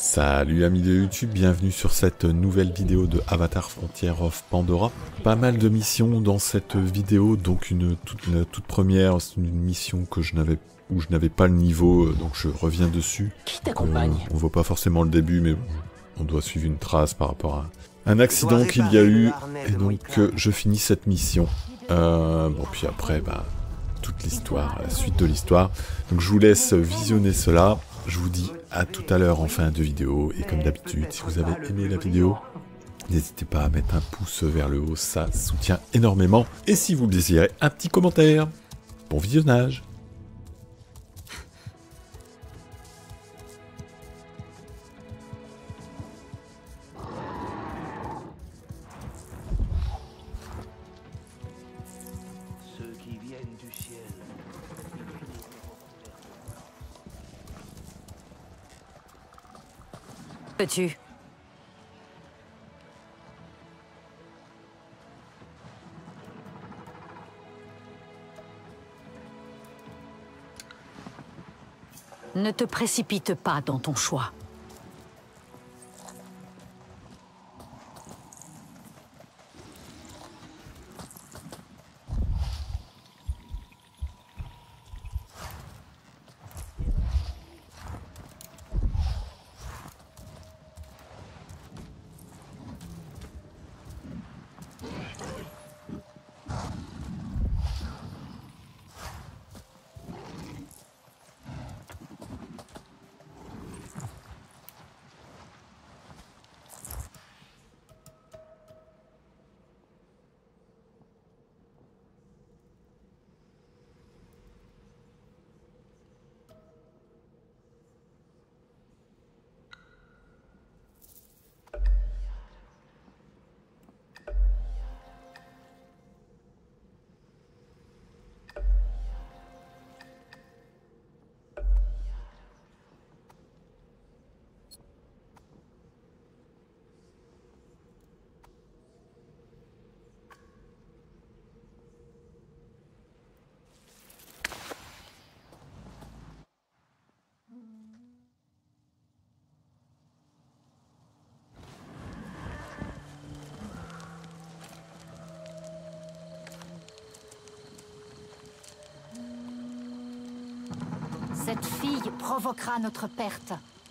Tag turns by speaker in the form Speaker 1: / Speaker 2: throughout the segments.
Speaker 1: Salut amis de YouTube, bienvenue sur cette nouvelle vidéo de Avatar Frontier of Pandora. Pas mal de missions dans cette vidéo, donc la toute première, c'est une mission que je n'avais pas le niveau, donc je reviens dessus.
Speaker 2: Qui t'accompagne?
Speaker 1: On voit pas forcément le début, mais on doit suivre une trace par rapport à un accident qu'il y a eu, et donc je finis cette mission. Bon, puis après, toute l'histoire, la suite de l'histoire. Donc je vous laisse visionner cela. Je vous dis à tout à l'heure en fin de vidéo. Et comme d'habitude, si vous avez aimé la vidéo, n'hésitez pas à mettre un pouce vers le haut, ça soutient énormément. Et si vous le désirez, un petit commentaire. Bon visionnage.
Speaker 3: Ceux qui viennent du ciel.
Speaker 2: Peux-tu? Ne te précipite pas dans ton choix. Cette fille provoquera notre perte.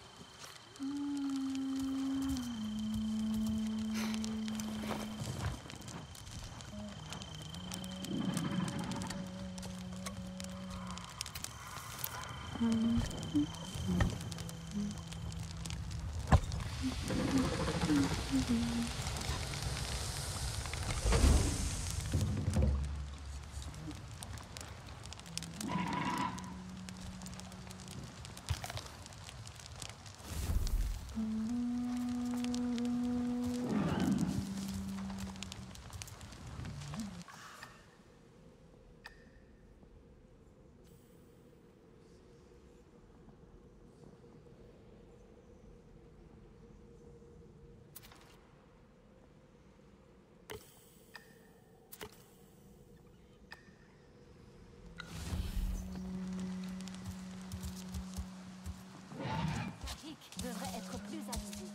Speaker 2: Devrait être plus avisé.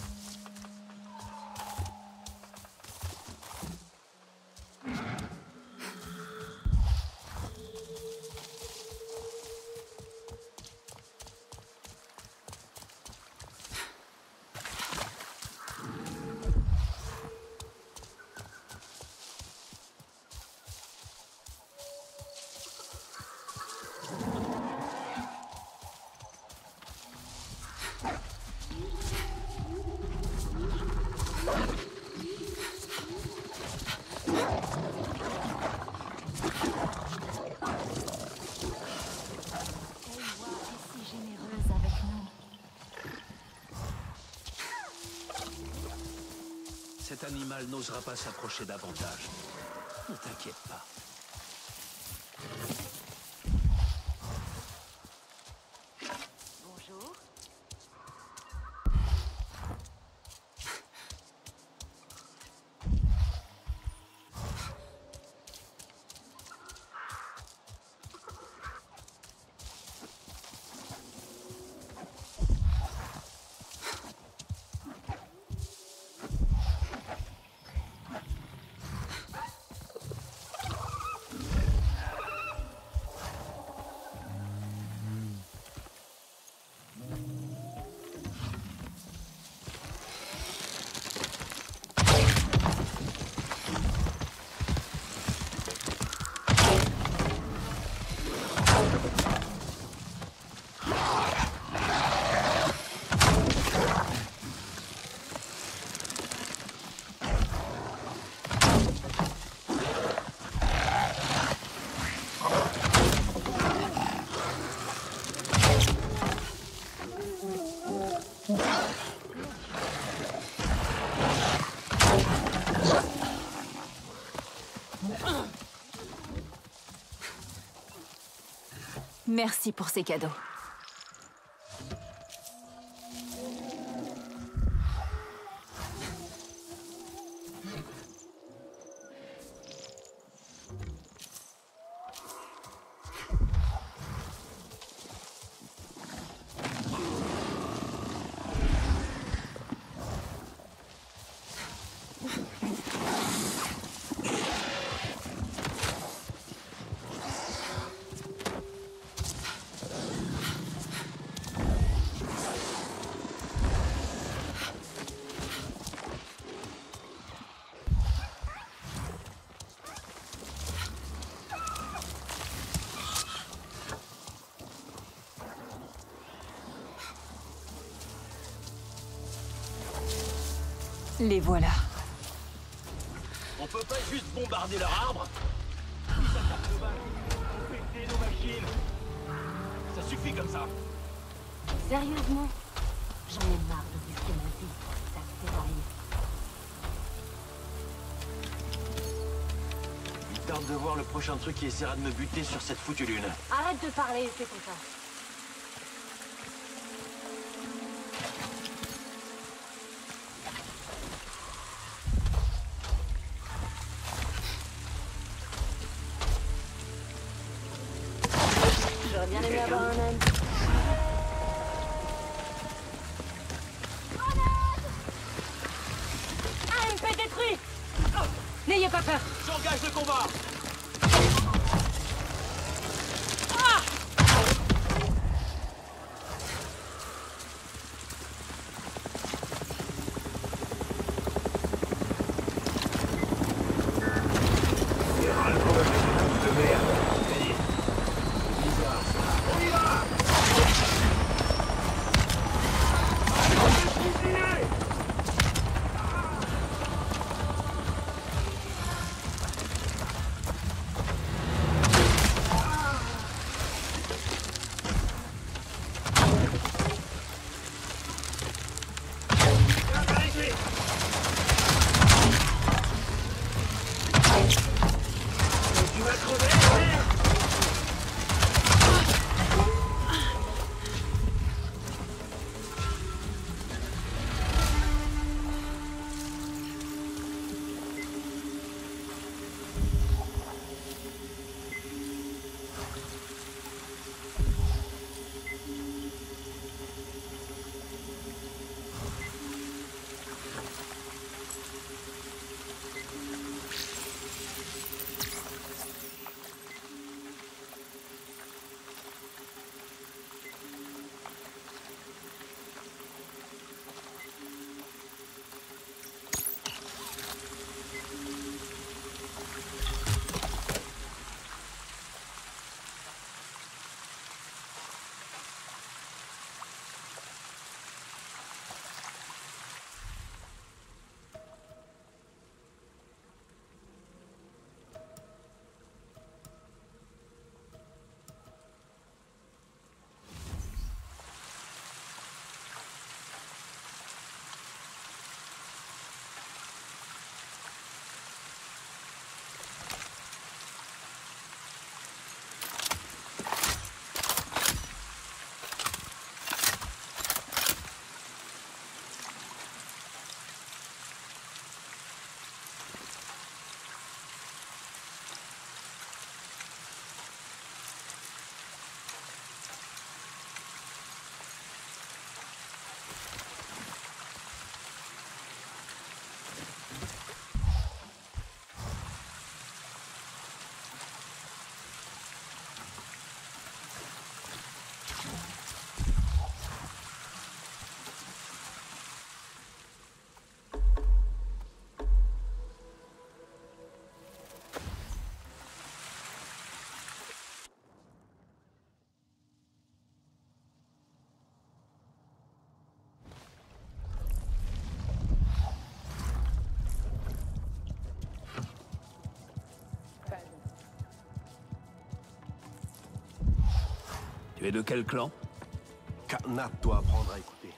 Speaker 3: Cet animal n'osera pas s'approcher davantage. Ne t'inquiète pas.
Speaker 2: Bonjour.
Speaker 4: Merci pour ces cadeaux. Les voilà.
Speaker 3: On peut pas juste bombarder leur arbre? Ils attaquent nos bases, ils vont péter nos machines. Ça suffit comme ça.
Speaker 2: Sérieusement, j'en ai marre de risquer ma vie pour ça sert à rien.
Speaker 3: Il tarde de voir le prochain truc qui essaiera de me buter sur cette foutue lune.
Speaker 2: Arrête de parler, c'est comme ça. J'aurais bien aimé avoir un âne. AMP détruit! N'ayez pas peur!
Speaker 3: J'engage le combat! Tu es de quel clan?
Speaker 5: Carnat doit apprendre à écouter.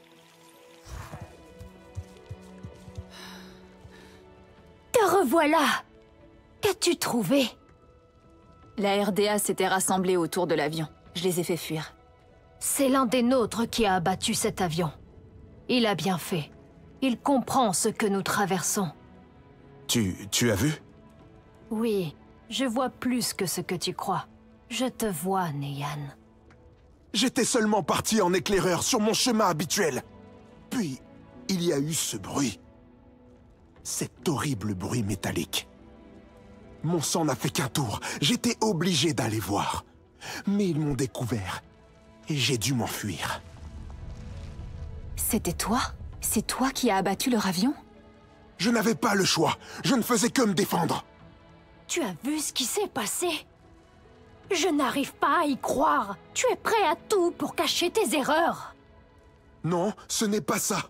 Speaker 2: Te revoilà! Qu'as-tu trouvé?
Speaker 4: La RDA s'était rassemblée autour de l'avion. Je les ai fait fuir.
Speaker 2: C'est l'un des nôtres qui a abattu cet avion. Il a bien fait. Il comprend ce que nous traversons.
Speaker 5: Tu as vu?
Speaker 2: Oui, je vois plus que ce que tu crois. Je te vois, Neyan.
Speaker 5: J'étais seulement parti en éclaireur sur mon chemin habituel. Puis, il y a eu ce bruit. Cet horrible bruit métallique. Mon sang n'a fait qu'un tour. J'étais obligé d'aller voir. Mais ils m'ont découvert. Et j'ai dû m'enfuir.
Speaker 4: C'était toi? C'est toi qui as abattu leur avion?
Speaker 5: Je n'avais pas le choix. Je ne faisais que me défendre.
Speaker 2: Tu as vu ce qui s'est passé? Je n'arrive pas à y croire. Tu es prêt à tout pour cacher tes erreurs.
Speaker 5: Non, ce n'est pas ça.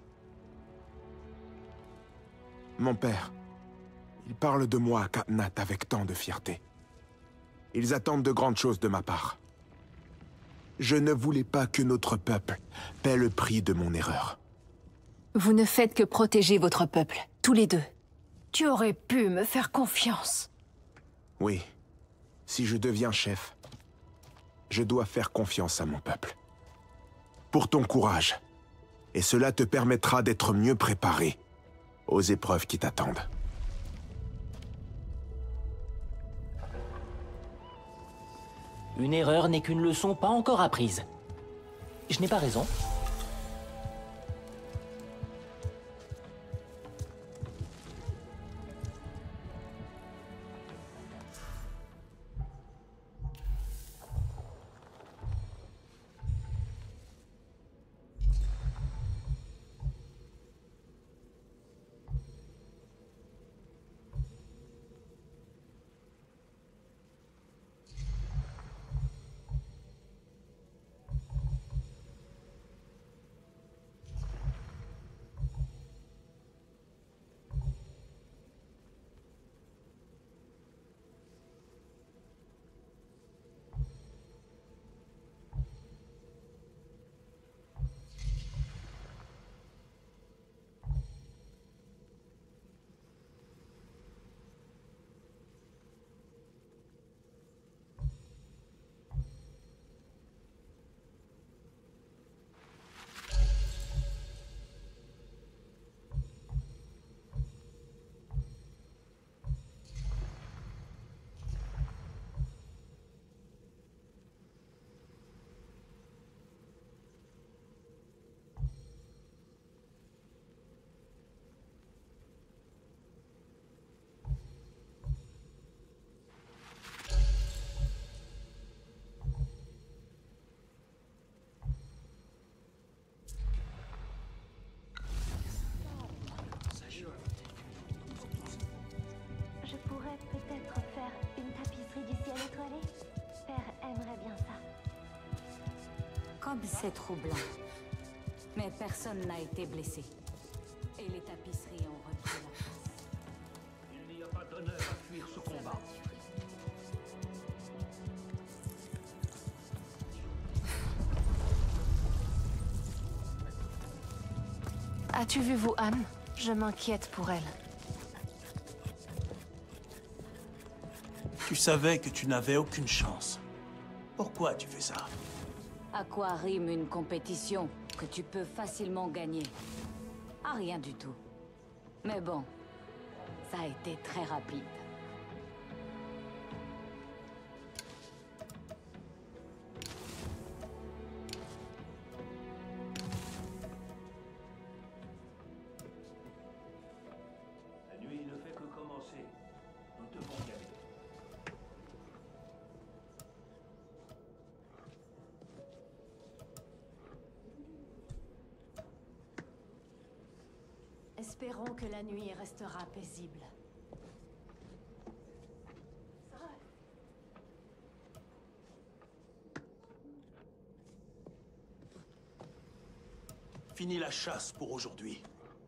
Speaker 5: Mon père, il parle de moi à Katnat avec tant de fierté. Ils attendent de grandes choses de ma part. Je ne voulais pas que notre peuple paie le prix de mon erreur.
Speaker 4: Vous ne faites que protéger votre peuple, tous les deux.
Speaker 2: Tu aurais pu me faire confiance.
Speaker 5: Oui, si je deviens chef, je dois faire confiance à mon peuple. Pour ton courage. Et cela te permettra d'être mieux préparé aux épreuves qui t'attendent.
Speaker 6: Une erreur n'est qu'une leçon pas encore apprise. Je n'ai pas raison.
Speaker 2: Je pourrais peut-être faire une tapisserie du ciel étoilé. Père aimerait bien ça.
Speaker 7: Comme c'est troublant. Mais personne n'a été blessé. Et les tapisseries ont repris la place.
Speaker 3: Il n'y a pas d'honneur à fuir ce combat.
Speaker 2: As-tu vu Wuhan? Je m'inquiète pour elle.
Speaker 8: Tu savais que tu n'avais aucune chance. Pourquoi tu fais ça?
Speaker 7: À quoi rime une compétition que tu peux facilement gagner? À rien du tout. Mais bon, ça a été très rapide.
Speaker 3: La nuit ne fait que commencer. Nous devons y aller.
Speaker 2: Espérons que la nuit restera paisible.
Speaker 8: Finis la chasse pour aujourd'hui.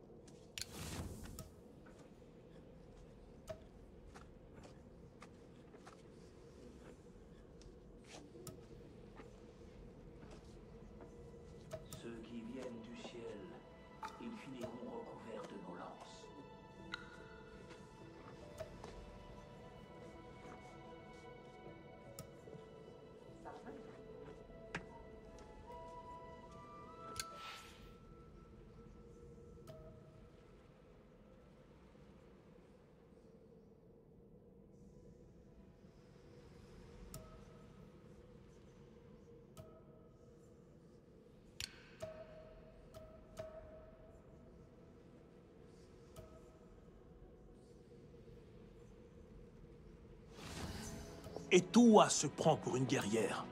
Speaker 3: Ceux qui viennent du ciel, ils finiront recouverts de nos lances.
Speaker 8: Et Tuwa se prend pour une guerrière.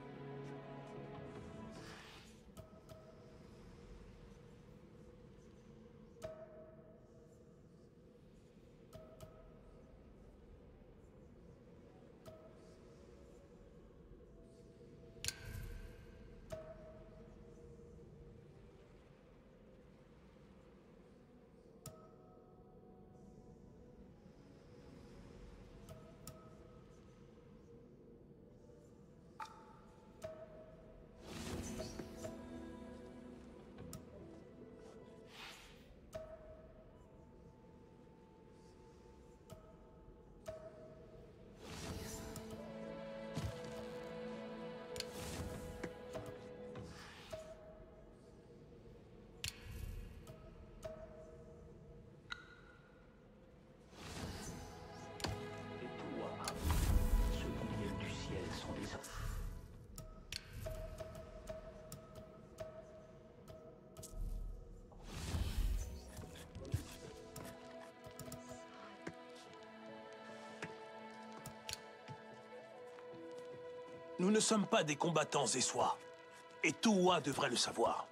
Speaker 8: Nous ne sommes pas des combattants essois. Et Tuwa devrait le savoir.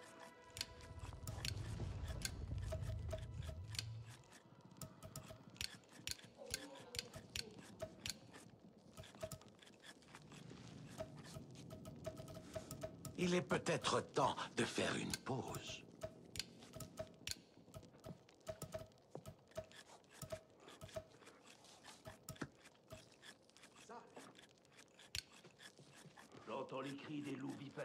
Speaker 3: Il est peut-être temps de faire une pause. J'entends les cris des loups vipères.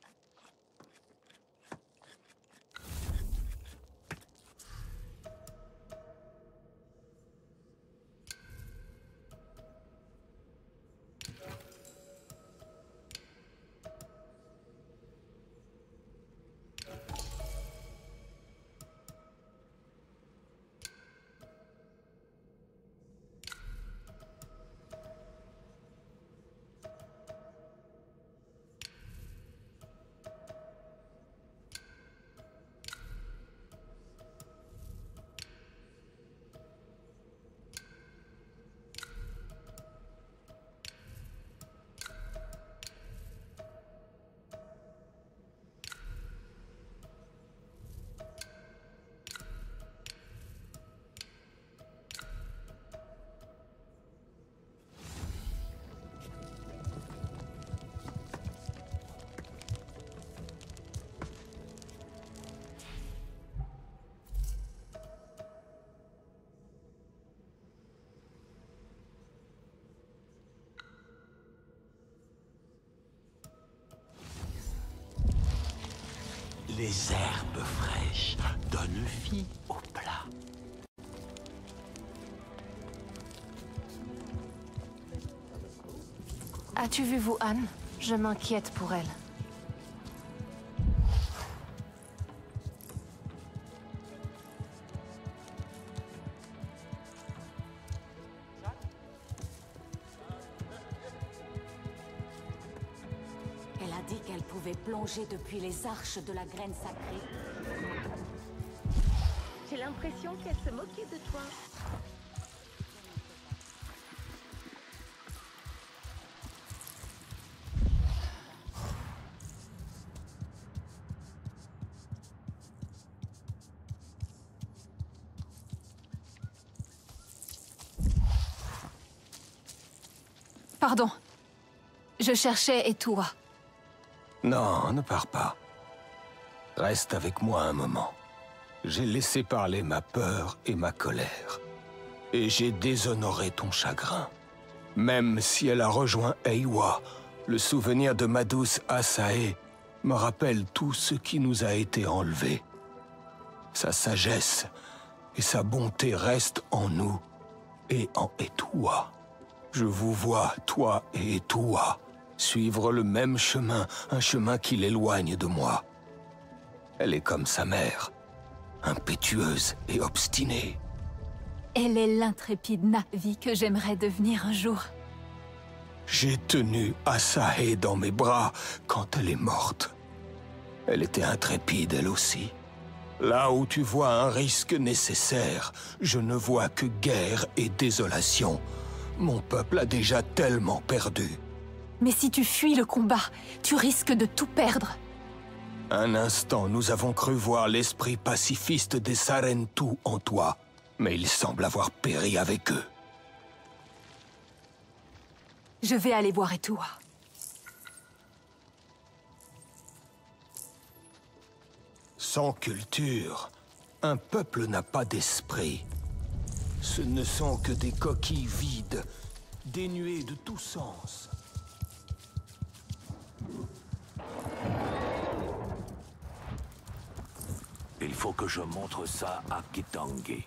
Speaker 3: Les herbes fraîches donnent vie au plat.
Speaker 4: As-tu vu Wuhan? Je m'inquiète pour elle.
Speaker 7: Elle a dit qu'elle pouvait plonger depuis les arches de la graine sacrée.
Speaker 9: J'ai l'impression qu'elle se moquait de toi.
Speaker 4: Pardon. Je cherchais Tuwa.
Speaker 10: Non, ne pars pas. Reste avec moi un moment. J'ai laissé parler ma peur et ma colère. Et j'ai déshonoré ton chagrin. Même si elle a rejoint Eywa, le souvenir de ma douce Asae me rappelle tout ce qui nous a été enlevé. Sa sagesse et sa bonté restent en nous et en Tuwa. Je vous vois, toi et Tuwa, suivre le même chemin, un chemin qui l'éloigne de moi. Elle est comme sa mère, impétueuse et obstinée.
Speaker 4: Elle est l'intrépide Na'vi que j'aimerais devenir un jour.
Speaker 10: J'ai tenu Asae dans mes bras quand elle est morte. Elle était intrépide, elle aussi. Là où tu vois un risque nécessaire, je ne vois que guerre et désolation. Mon peuple a déjà tellement perdu.
Speaker 4: Mais si tu fuis le combat, tu risques de tout perdre.
Speaker 10: Un instant, nous avons cru voir l'esprit pacifiste des Sarentu en toi. Mais il semble avoir péri avec eux.
Speaker 4: Je vais aller voir Etua.
Speaker 10: Sans culture, un peuple n'a pas d'esprit. Ce ne sont que des coquilles vides, dénuées de tout sens.
Speaker 3: Il faut que je montre ça à Kitangé.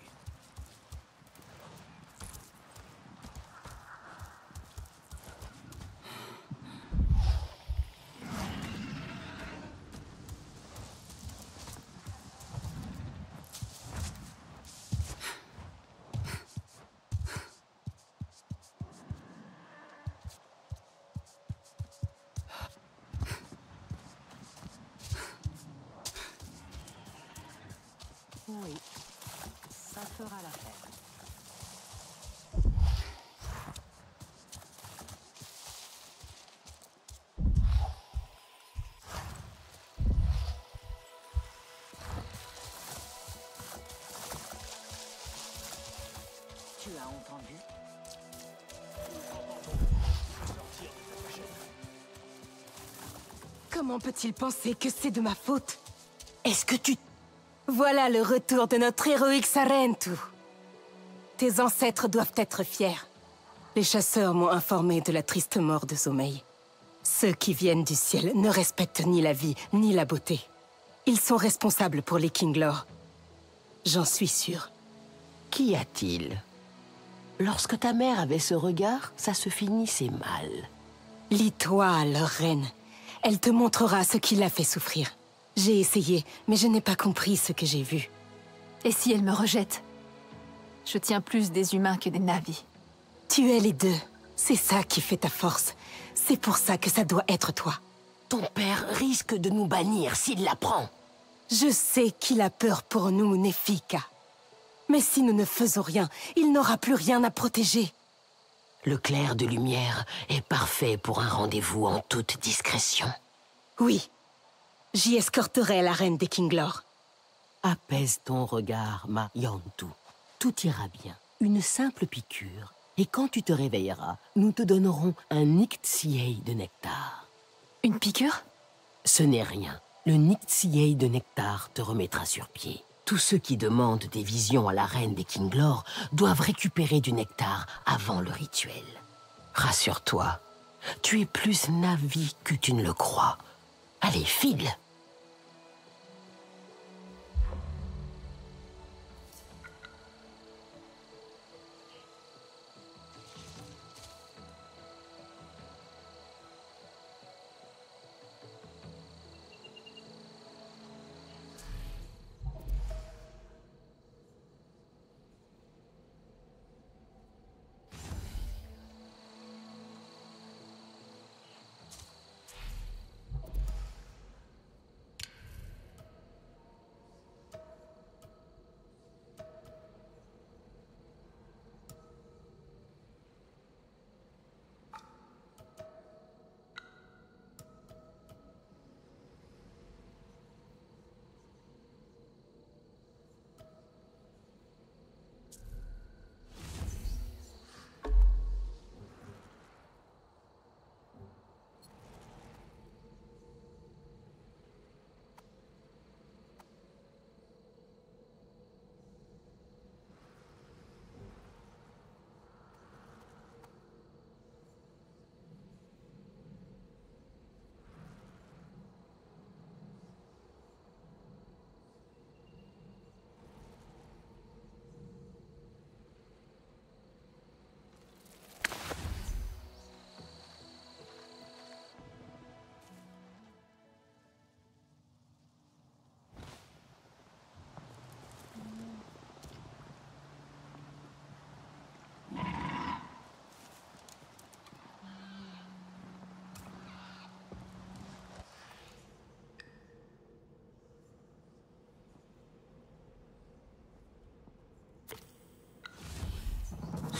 Speaker 7: Oui, ça fera l'affaire. Tu as entendu?
Speaker 11: Comment peut-il penser que c'est de ma faute? Est-ce que tu... Voilà le retour de notre héroïque Sarentu. Tes ancêtres doivent être fiers. Les chasseurs m'ont informé de la triste mort de Sommeil. Ceux qui viennent du ciel ne respectent ni la vie, ni la beauté. Ils sont responsables pour les Kinglor. J'en suis sûre.
Speaker 12: Qu'y a-t-il? Lorsque ta mère avait ce regard, ça se finissait mal.
Speaker 11: Lis-toi, leur reine. Elle te montrera ce qui l'a fait souffrir. J'ai essayé, mais je n'ai pas compris ce que j'ai vu.
Speaker 4: Et si elle me rejette? Je tiens plus des humains que des Na'vi.
Speaker 11: Tu es les deux. C'est ça qui fait ta force. C'est pour ça que ça doit être toi.
Speaker 12: Ton père risque de nous bannir s'il l'apprend.
Speaker 11: Je sais qu'il a peur pour nous, Nefika. Mais si nous ne faisons rien, il n'aura plus rien à protéger.
Speaker 12: Le clair de lumière est parfait pour un rendez-vous en toute discrétion.
Speaker 11: Oui. J'y escorterai la reine des Kinglor.
Speaker 12: Apaise ton regard, ma Yantu. Tout ira bien. Une simple piqûre. Et quand tu te réveilleras, nous te donnerons un Niktsiei de nectar.
Speaker 4: Une piqûre?
Speaker 12: Ce n'est rien. Le Niktsiei de nectar te remettra sur pied. Tous ceux qui demandent des visions à la reine des Kinglor doivent récupérer du nectar avant le rituel. Rassure-toi, tu es plus Na'vi que tu ne le crois. Allez, file!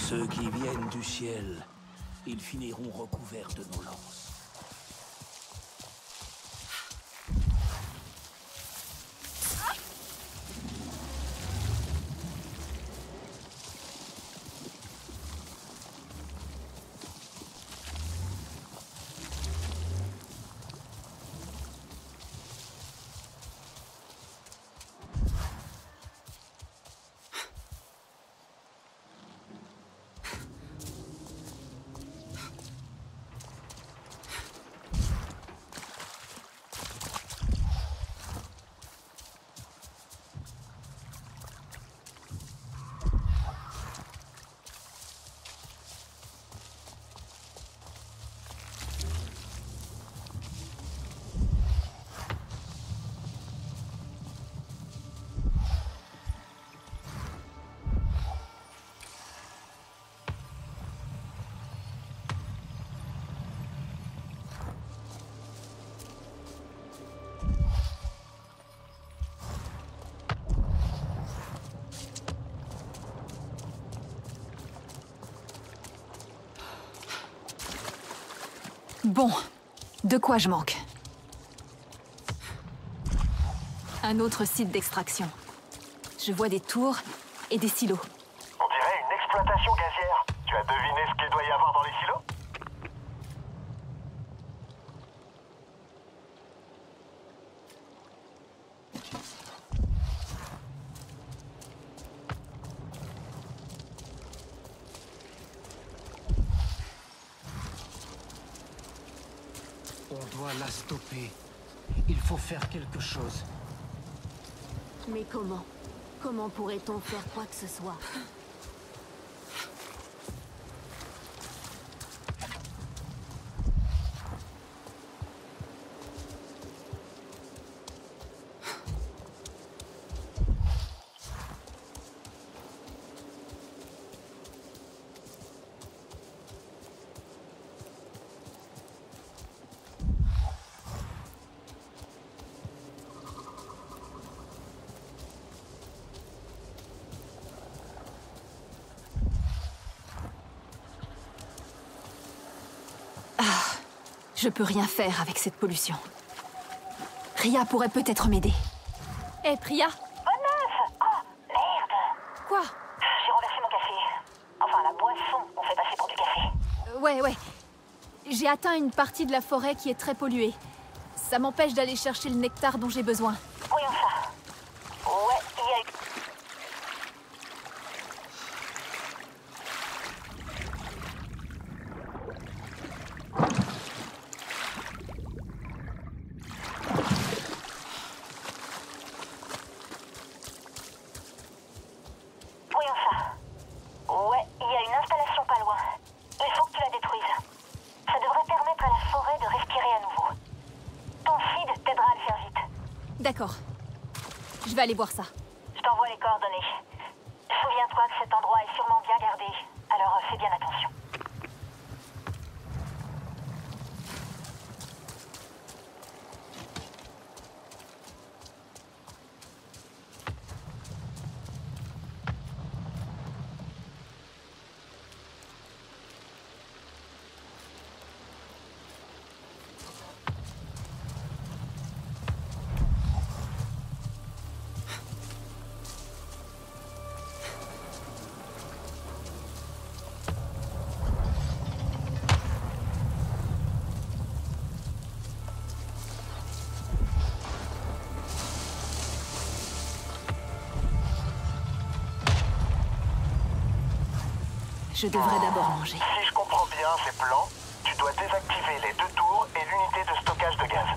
Speaker 3: Ceux qui viennent du ciel, ils finiront recouverts de nos lances.
Speaker 4: Bon, de quoi je manque? Un autre site d'extraction. Je vois des tours et des silos.
Speaker 13: On dirait une exploitation gazière. Tu as deviné ce qu'il doit y avoir dans les silos?
Speaker 14: On doit la stopper. Il faut faire quelque chose.
Speaker 7: Mais comment? Comment pourrait-on faire quoi que ce soit?
Speaker 4: Je peux rien faire avec cette pollution. Ria pourrait peut-être m'aider. Hé, Priya?
Speaker 9: Bonne neuf! Oh, merde!
Speaker 4: Quoi?
Speaker 9: J'ai renversé mon café. Enfin, la boisson, on fait passer pour du café.
Speaker 4: Ouais. J'ai atteint une partie de la forêt qui est très polluée. Ça m'empêche d'aller chercher le nectar dont j'ai besoin.
Speaker 9: Voyons ça. Ouais, il y a eu...
Speaker 4: D'accord. Je vais aller voir ça.
Speaker 9: Je t'envoie les coordonnées. Souviens-toi que cet endroit est sûrement bien gardé. Alors fais bien attention.
Speaker 4: Je devrais d'abord manger.
Speaker 13: Si je comprends bien ces plans, tu dois désactiver les 2 tours et l'unité de stockage de gaz.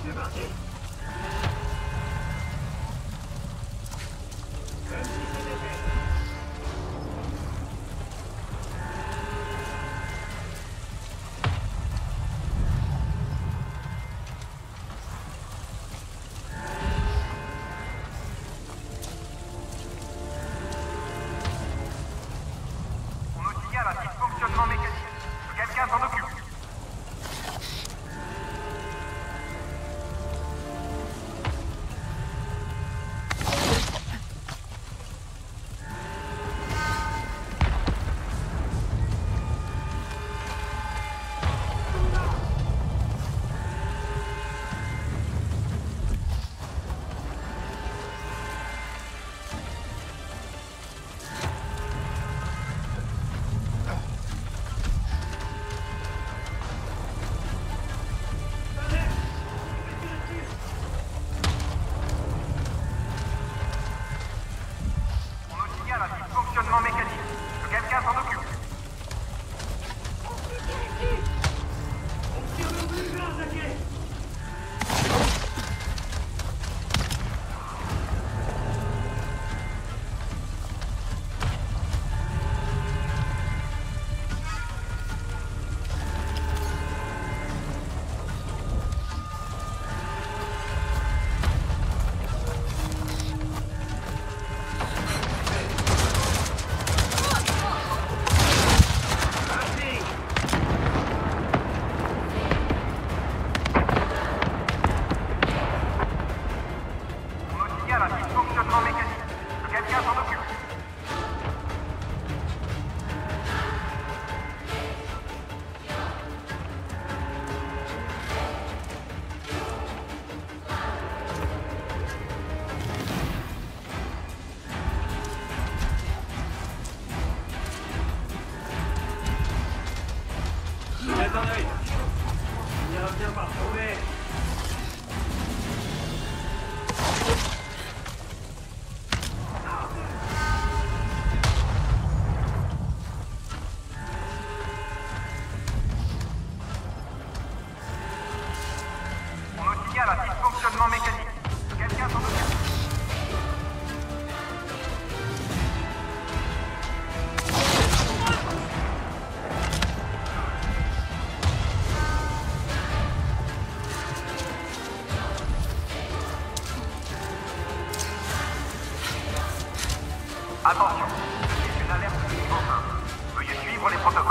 Speaker 13: Attention, c'est une alerte de niveau 1. Veuillez suivre les protocoles.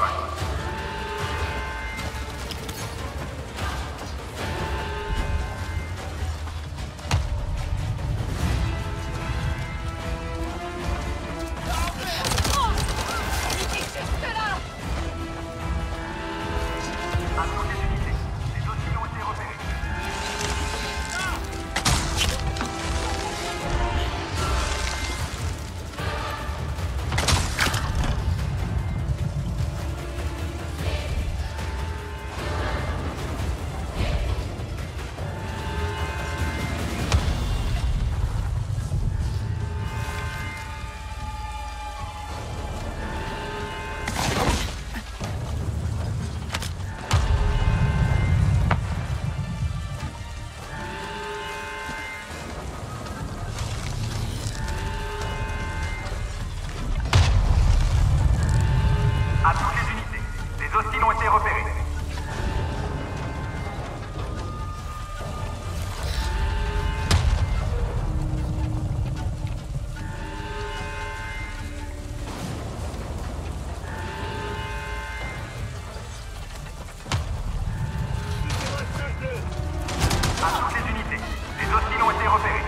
Speaker 13: À toutes les unités, les hostiles ont été repérés. À toutes les unités, les hostiles ont été repérés.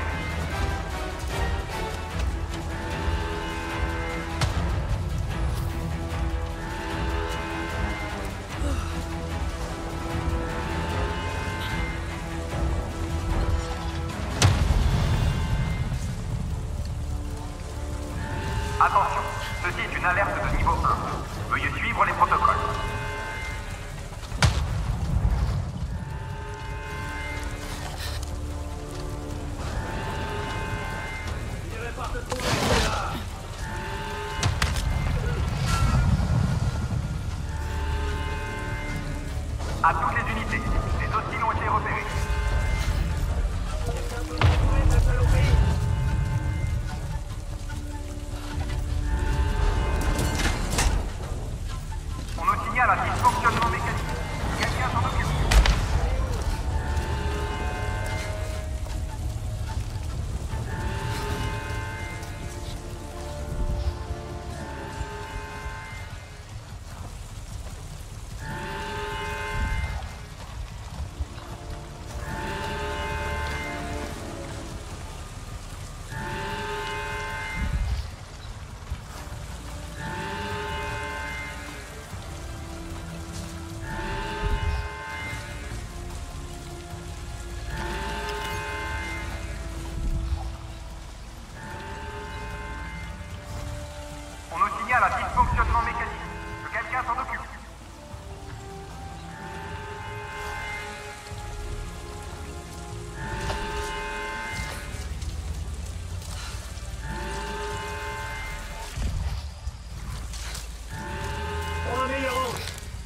Speaker 13: Attention, ceci est une alerte de niveau 1. Veuillez suivre les protocoles. À toutes les unités, les hostiles ont été repérés. On nous signale un dysfonctionnement mécanique. Quelqu'un s'en occupe. On nous signale un dysfonctionnement mécanique. Que quelqu'un s'en occupe.
Speaker 3: Pour un meilleur angle.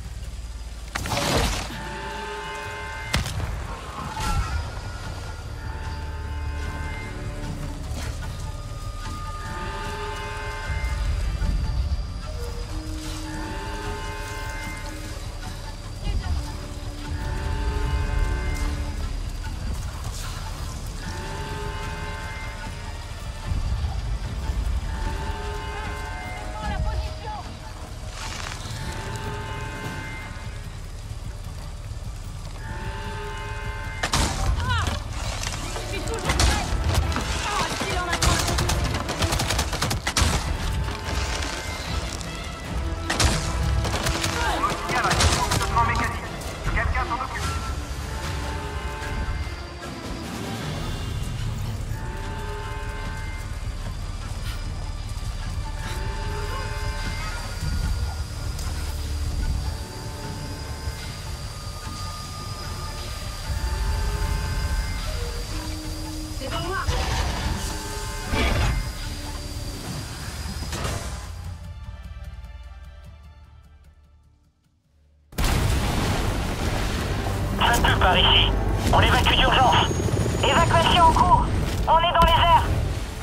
Speaker 13: Par ici. On l'évacue d'urgence. Évacuation en cours. On est dans les airs.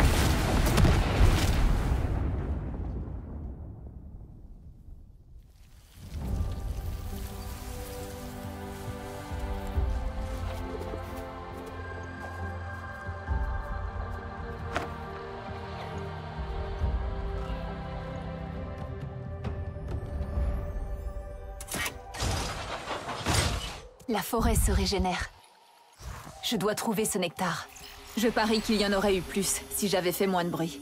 Speaker 4: La forêt se régénère. Je dois trouver ce nectar. Je parie qu'il y en aurait eu plus si j'avais fait moins de bruit.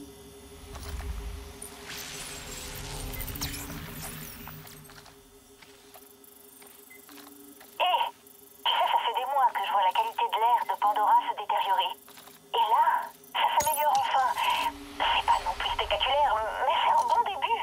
Speaker 9: Tu sais, ça fait des mois que je vois la qualité de l'air de Pandora se détériorer. Et là, ça s'améliore enfin. C'est pas non plus spectaculaire, mais c'est un bon début.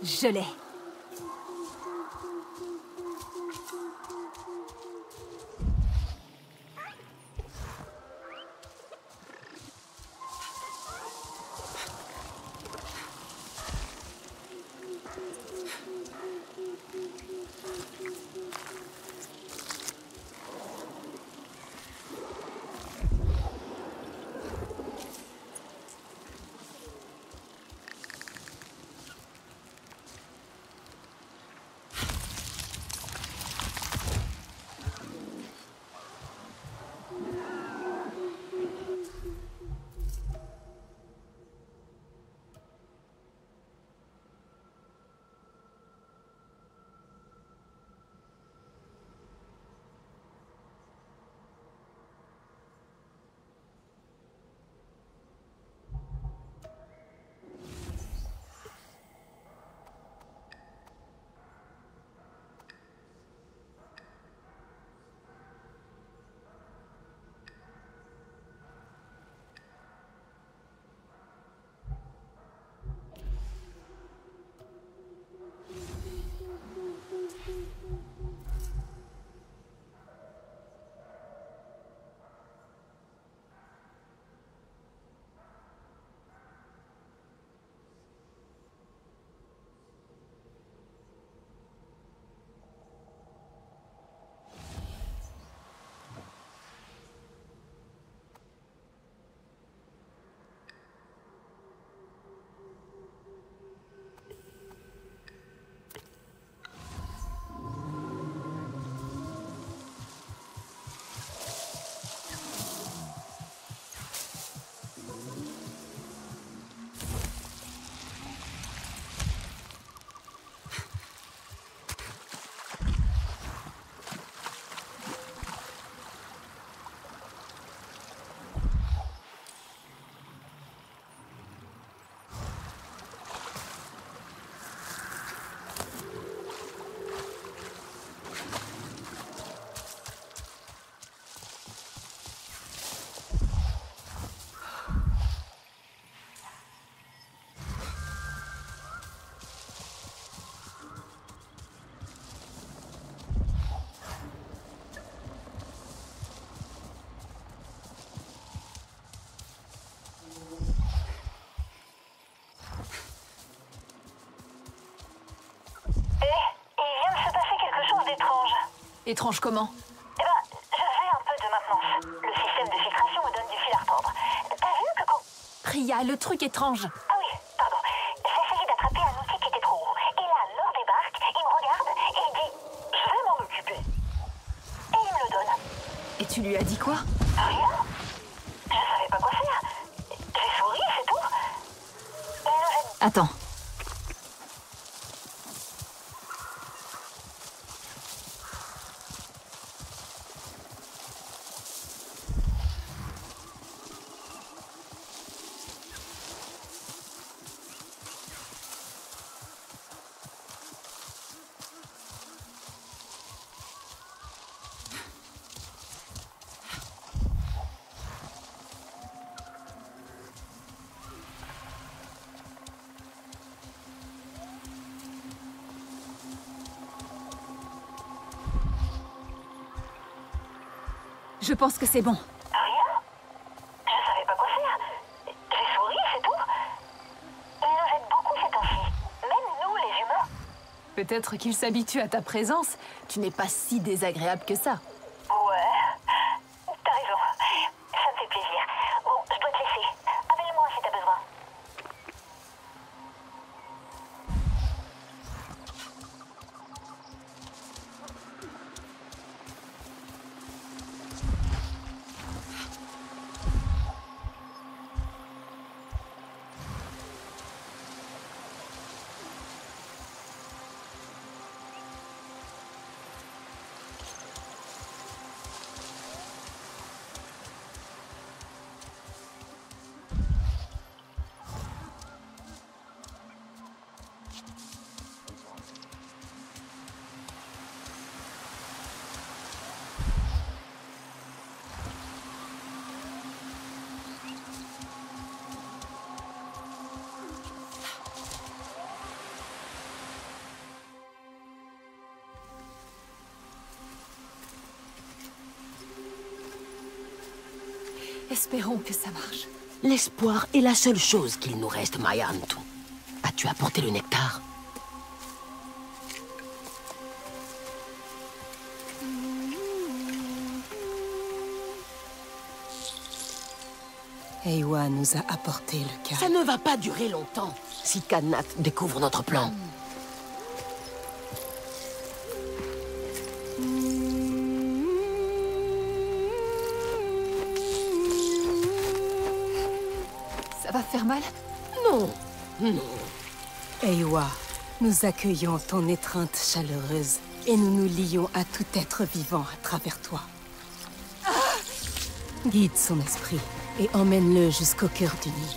Speaker 4: Je l'ai. Étrange comment?
Speaker 9: Eh ben, je fais un peu de maintenance. Le système de filtration me donne du fil à retordre. T'as vu que quand...
Speaker 4: Priya, le truc étrange.
Speaker 9: Ah oui, pardon. J'essayais d'attraper un outil qui était trop haut. Et là, Lord débarque, il me regarde et il dit « Je vais m'en occuper ». Et il me le donne.
Speaker 4: Et tu lui as dit quoi?
Speaker 9: Rien. Je savais pas quoi faire. J'ai souri, c'est tout. Il le jette.
Speaker 4: Attends. Je pense que c'est bon.
Speaker 9: Rien. Je savais pas quoi faire. J'ai souri, c'est tout. Il nous aide beaucoup ces temps-ci. Même nous, les humains.
Speaker 4: Peut-être qu'il s'habitue à ta présence. Tu n'es pas si désagréable que ça.
Speaker 9: Ouais. T'as raison. Ça me fait plaisir. Bon, je dois te laisser. Appelle-moi si t'as besoin.
Speaker 4: Espérons que ça marche.
Speaker 12: L'espoir est la seule chose qu'il nous reste, Maya Antu. As-tu apporté le nectar?
Speaker 11: Eywa nous a apporté le calme.
Speaker 12: Ça ne va pas durer longtemps si Kanat découvre notre plan.
Speaker 4: Ça va faire mal?
Speaker 12: Non, non.
Speaker 11: Eywa, nous accueillons ton étreinte chaleureuse et nous nous lions à tout être vivant à travers toi. Guide son esprit et emmène-le jusqu'au cœur du nid.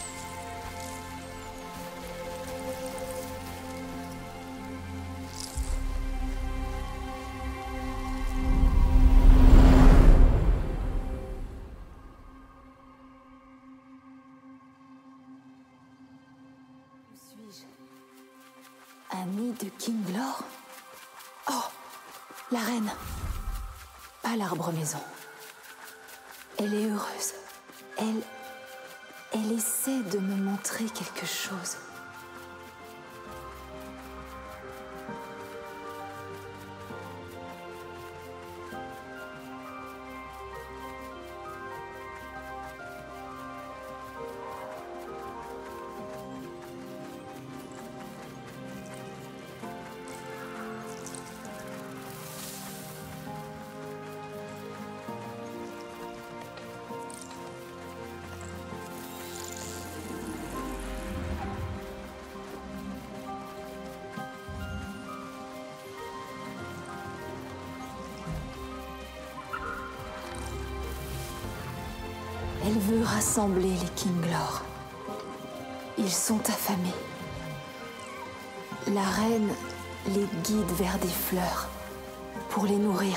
Speaker 4: Un nid de Kinglor? Oh, la reine. Pas l'arbre maison. Elle est heureuse. Elle essaie de me montrer quelque chose. Elle veut rassembler les Kinglor. Ils sont affamés. La reine les guide vers des fleurs pour les nourrir.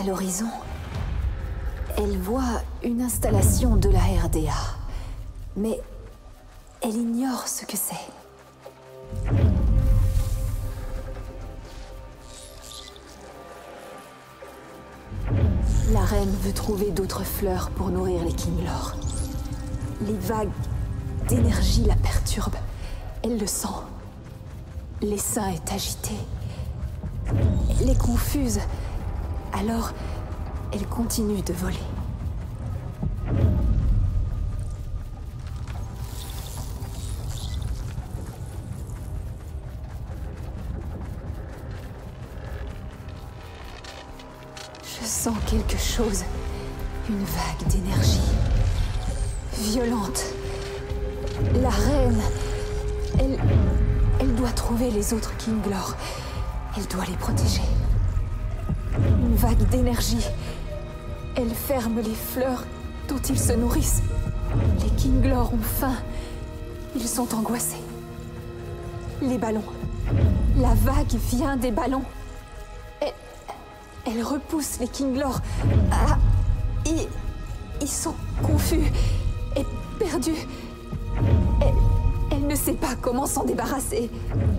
Speaker 4: l'horizon, elle voit une installation de la RDA. Mais elle ignore ce que c'est. La reine veut trouver d'autres fleurs pour nourrir les Kinglor. Les vagues d'énergie la perturbent. Elle le sent. L'essaim est agité. Elle est confuse. Alors, elle continue de voler. Je sens quelque chose. Une vague d'énergie. Violente. La reine... Elle doit trouver les autres Kinglor. Elle doit les protéger. Une vague d'énergie. Elle ferme les fleurs dont ils se nourrissent. Les Kinglor ont faim. Ils sont angoissés. Les ballons. La vague vient des ballons. Elle repousse les Kinglor. Ah, ils sont confus et perdus. Elle ne sait pas comment s'en débarrasser.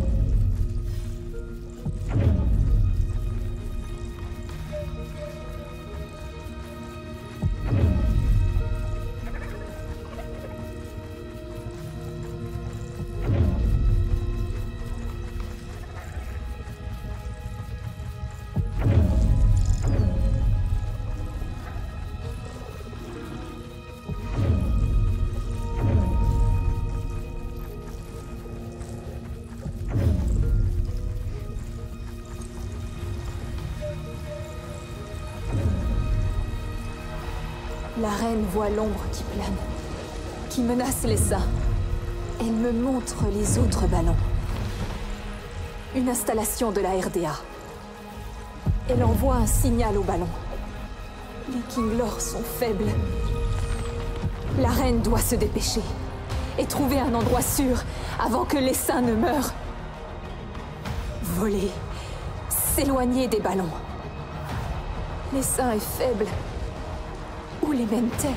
Speaker 4: La reine voit l'ombre qui plane, qui menace les saints. Elle me montre les autres ballons. Une installation de la RDA. Elle envoie un signal aux ballons. Les Kinglor sont faibles. La reine doit se dépêcher et trouver un endroit sûr avant que les saints ne meurent. Voler, s'éloigner des ballons. L'essaim est faible. Où les mène-t-elle?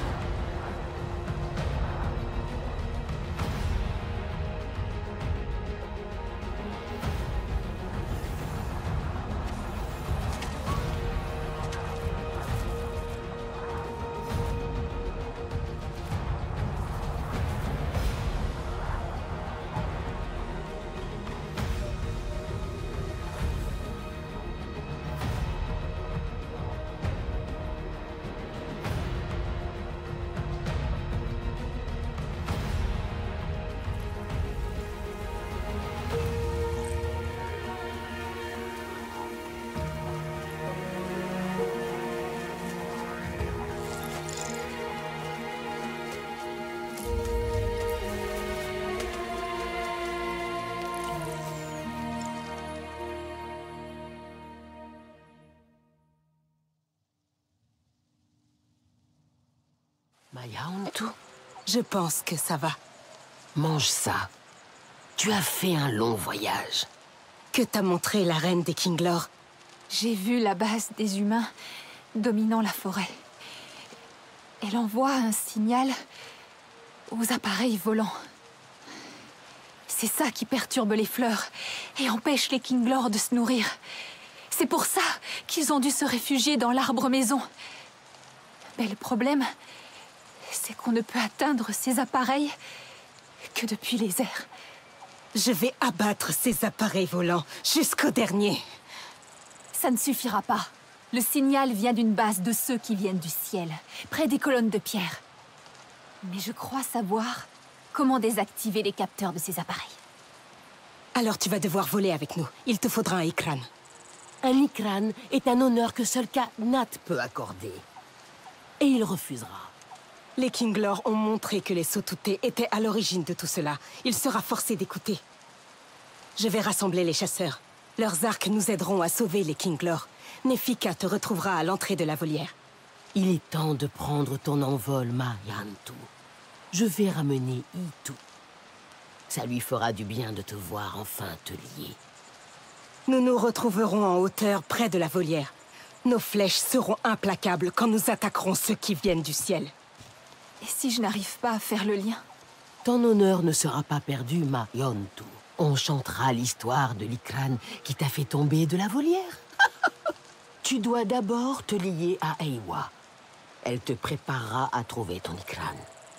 Speaker 12: Maya-Hantu?
Speaker 11: Je pense que ça va.
Speaker 12: Mange ça. Tu as fait un long voyage.
Speaker 11: Que t'a montré la reine des Kinglor?
Speaker 4: J'ai vu la base des humains dominant la forêt. Elle envoie un signal aux appareils volants. C'est ça qui perturbe les fleurs et empêche les Kinglor de se nourrir. C'est pour ça qu'ils ont dû se réfugier dans l'arbre maison. Mais le problème, c'est qu'on ne peut atteindre ces appareils que depuis les airs.
Speaker 11: Je vais abattre ces appareils volants jusqu'au dernier.
Speaker 4: Ça ne suffira pas. Le signal vient d'une base de ceux qui viennent du ciel, près des colonnes de pierre. Mais je crois savoir comment désactiver les capteurs de ces appareils.
Speaker 11: Alors tu vas devoir voler avec nous. Il te faudra un Ikran.
Speaker 12: Un Ikran est un honneur que seul Ka'nat peut accorder. Et il refusera.
Speaker 11: Les Kinglor ont montré que les Sotouté étaient à l'origine de tout cela. Il sera forcé d'écouter. Je vais rassembler les chasseurs. Leurs arcs nous aideront à sauver les Kinglor. Nefika te retrouvera à l'entrée de la volière.
Speaker 12: Il est temps de prendre ton envol, Maya-Hantu. Je vais ramener Itu. Ça lui fera du bien de te voir enfin te lier.
Speaker 11: Nous nous retrouverons en hauteur près de la volière. Nos flèches seront implacables quand nous attaquerons ceux qui viennent du ciel.
Speaker 4: Et si je n'arrive pas à faire le lien?
Speaker 12: Ton honneur ne sera pas perdu, ma Yontu. On chantera l'histoire de l'Ikran qui t'a fait tomber de la volière. Tu dois d'abord te lier à Eywa. Elle te préparera à trouver ton Ikran.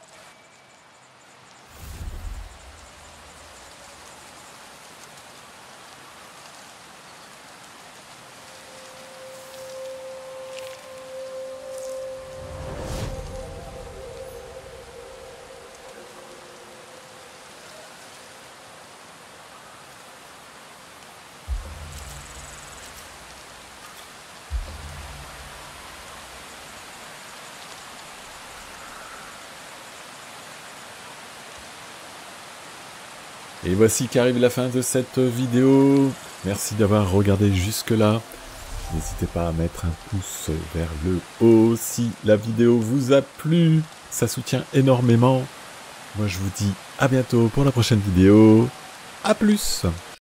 Speaker 1: Et voici qu'arrive la fin de cette vidéo. Merci d'avoir regardé jusque-là. N'hésitez pas à mettre un pouce vers le haut si la vidéo vous a plu. Ça soutient énormément. Moi, je vous dis à bientôt pour la prochaine vidéo. À plus!